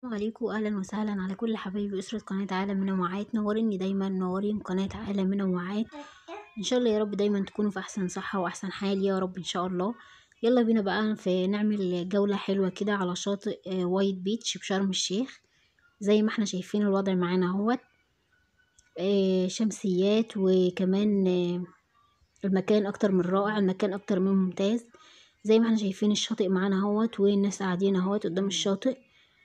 عليكم، اهلا وسهلا على كل حبايبي اسره قناه عالم منوعات. نوريني دايما، نورين قناه عالم منوعات. ان شاء الله يا رب دايما تكونوا في احسن صحه واحسن حال يا رب ان شاء الله. يلا بينا بقى نعمل جوله حلوه كده على شاطئ وايت بيتش بشرم الشيخ. زي ما احنا شايفين الوضع معانا اهوت. شمسيات، وكمان المكان اكتر من رائع، المكان اكتر من ممتاز. زي ما احنا شايفين الشاطئ معانا اهوت، والناس قاعدين اهوت قدام الشاطئ.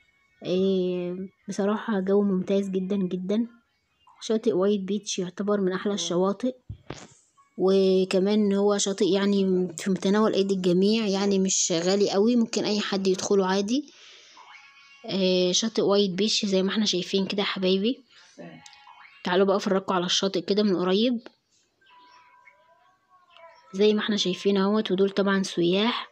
بصراحة جو ممتاز جدا جدا. شاطئ وايت بيتش يعتبر من احلى الشواطئ، وكمان هو شاطئ يعني في متناول ايدي الجميع، يعني مش غالي قوي، ممكن اي حد يدخله عادي. شاطئ وايت بيتش زي ما احنا شايفين كده يا حبايبي. تعالوا بقى افرجكم على الشاطئ كده من قريب. زي ما احنا شايفين اهوت، ودول طبعا سياح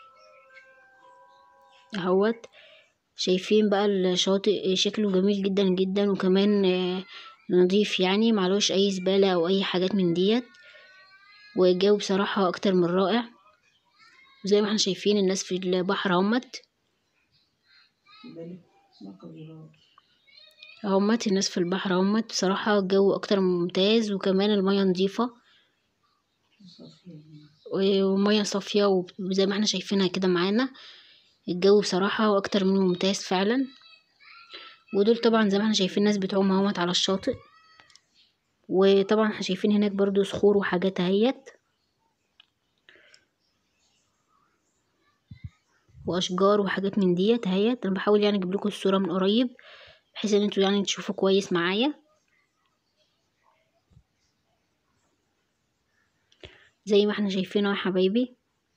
اهوت. شايفين بقى الشاطئ شكله جميل جدا جدا، وكمان نضيف، يعني معلوش اي زبالة او اي حاجات من ديت. والجو بصراحة اكتر من رائع. زي ما احنا شايفين الناس في البحر همت الناس في البحر همت. بصراحة الجو اكتر من ممتاز، وكمان المياه نضيفة ومياه صافية، وزي ما احنا شايفينها كده معانا. الجو بصراحة اكتر من ممتاز فعلا. ودول طبعا زي ما احنا شايفين ناس بتعوم اهوت على الشاطئ. وطبعا احنا شايفين هناك برضو صخور وحاجات اهيت، واشجار وحاجات من ديت اهيت. انا بحاول يعني اجيب لكم الصورة من قريب، بحيث ان انتوا يعني تشوفوا كويس معايا. زي ما احنا شايفين اهو يا حبايبي.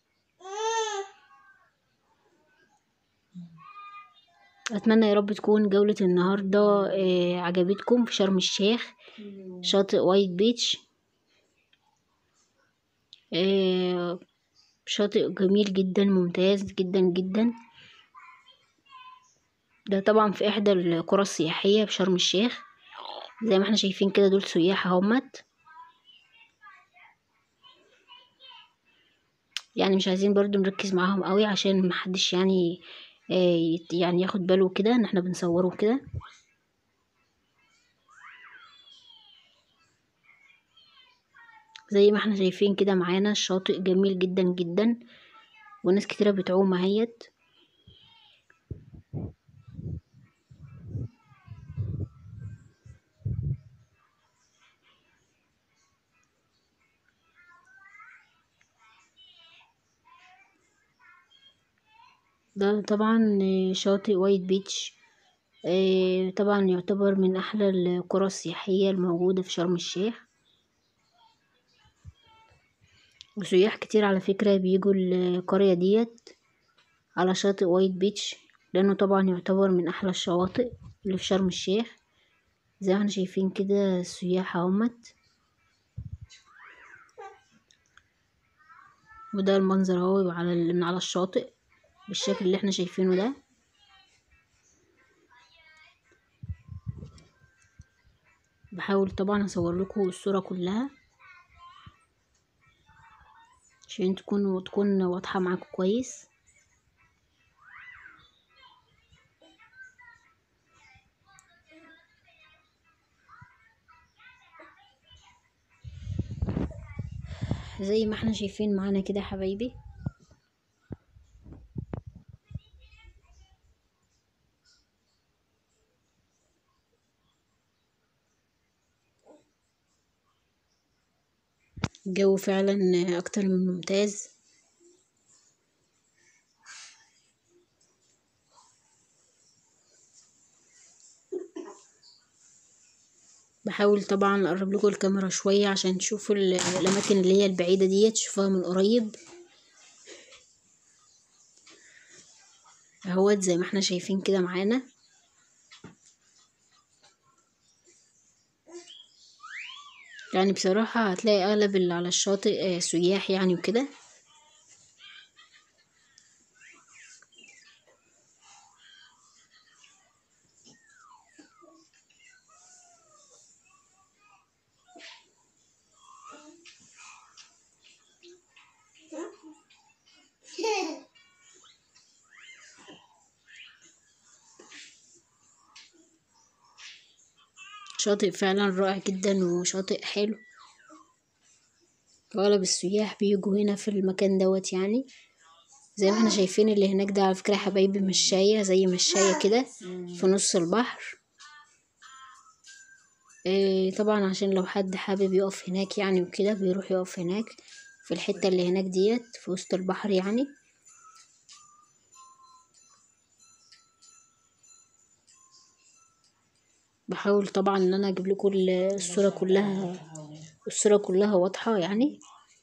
اتمنى يا رب تكون جولة النهاردة عجبتكم في شرم الشيخ، شاطئ وايت بيتش. شاطئ جميل جدا، ممتاز جدا جدا. ده طبعا في احدى القرى السياحية بشرم الشيخ. زي ما احنا شايفين كده دول سياح اهمت. يعني مش عايزين برضو نركز معاهم قوي، عشان محدش يعني يعني ياخد باله كده ان احنا بنصوره كده. زي ما احنا شايفين كده معانا الشاطئ جميل جدا جدا، وناس كتيرة بتعوم اهيت. ده طبعا شاطئ وايت بيتش. طبعا يعتبر من احلى القرى السياحية الموجودة في شرم الشيخ. وسياح كتير على فكرة بيجوا القرية ديت على شاطئ وايت بيتش، لانه طبعا يعتبر من احلى الشواطئ اللي في شرم الشيخ. زي ما احنا شايفين كده السياح اهمت. وده المنظر اهو من على الشاطئ بالشكل اللي احنا شايفينه ده. بحاول طبعا اصور لكم الصورة كلها عشان تكون واضحة معاكم كويس. زي ما احنا شايفين معانا كده حبايبي. الجو فعلا اكتر من ممتاز. بحاول طبعا اقرب لكم الكاميرا شوية عشان تشوفوا الاماكن اللي هي البعيدة دي تشوفوها من قريب اهوت. زي ما احنا شايفين كده معانا. يعني بصراحة هتلاقي اغلب اللي على الشاطئ سياح يعني وكده. شاطئ فعلا رائع جدا وشاطئ حلو. اغلب السياح بيجوا هنا في المكان دوت يعني. زي ما احنا شايفين اللي هناك ده على فكرة يا حبايبي مشاية، زي مشاية كده في نص البحر. طبعا عشان لو حد حابب يقف هناك يعني وكده بيروح يقف هناك في الحتة اللي هناك ديت في وسط البحر يعني. بحاول طبعا ان انا اجيب لكم الصورة كلها واضحة يعني.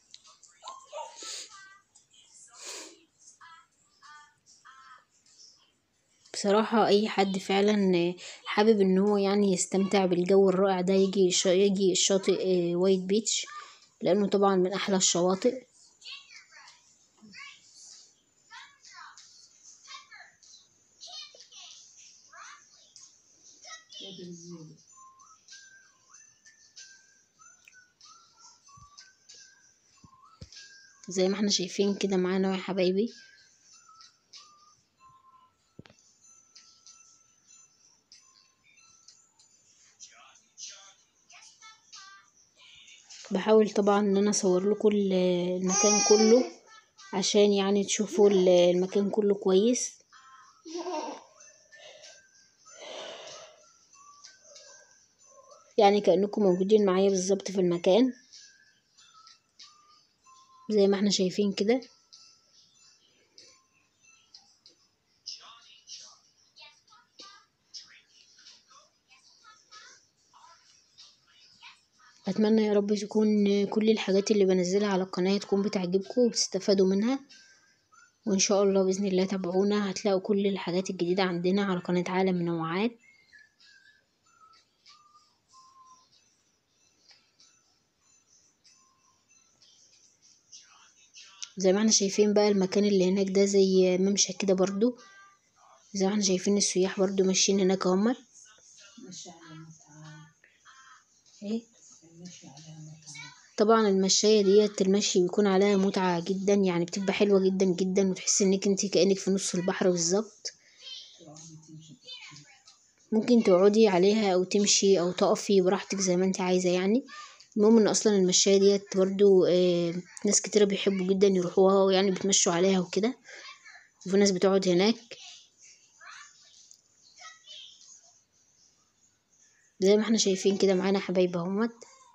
بصراحة اي حد فعلا حابب ان هو يعني يستمتع بالجو الرائع ده يجي الشاطئ وايت بيتش، لانه طبعا من احلى الشواطئ. زي ما احنا شايفين كده معانا يا حبايبي. بحاول طبعا ان انا اصور لكم المكان كله عشان يعني تشوفوا المكان كله كويس. يعني كأنكم موجودين معايا بالظبط في المكان زي ما احنا شايفين كده. اتمنى يا رب تكون كل الحاجات اللي بنزلها على القناة تكون بتعجبكم وبتستفادوا منها، وان شاء الله باذن الله تابعونا هتلاقوا كل الحاجات الجديدة عندنا على قناة عالم منوعات. زي ما احنا شايفين بقى المكان اللي هناك ده زي ممشى كده برضو. زي ما احنا شايفين السياح برضو ماشيين هناك هم. ايه طبعا المشاية ديت المشي بيكون عليها متعة جدا يعني، بتبقى حلوة جدا جدا وتحس انك انت كأنك في نص البحر بالظبط. ممكن تقعدي عليها او تمشي او تقفي براحتك زي ما انت عايزة يعني. المهم ان اصلا المشاية ديت برضو ناس كتيرة بيحبوا جدا يروحوها يعني بيتمشوا عليها وكده، وفي ناس بتقعد هناك. زي ما احنا شايفين كده معانا حبايب اهمت.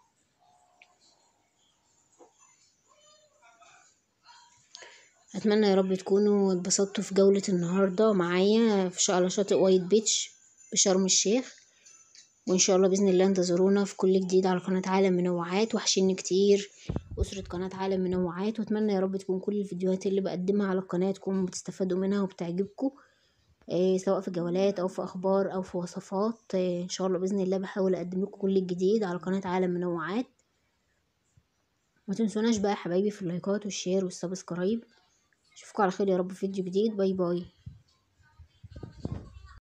اتمنى يا رب تكونوا اتبسطتوا في جولة النهاردة معايا على شاطئ وايت بيتش بشرم الشيخ. وان شاء الله باذن الله انتظرونا في كل جديد على قناة عالم منوعات. وحشيني كتير اسرة قناة عالم منوعات، واتمنى يا رب تكون كل الفيديوهات اللي بقدمها على القناة تكونوا بتستفادوا منها وبتعجبكم، سواء في جولات او في اخبار او في وصفات. ان شاء الله باذن الله بحاول اقدم لكم كل الجديد على قناة عالم منوعات. ما تنسوناش بقى يا حبايبي في اللايكات والشير والسبسكرايب. اشوفكم على خير يا رب في فيديو جديد. باي باي.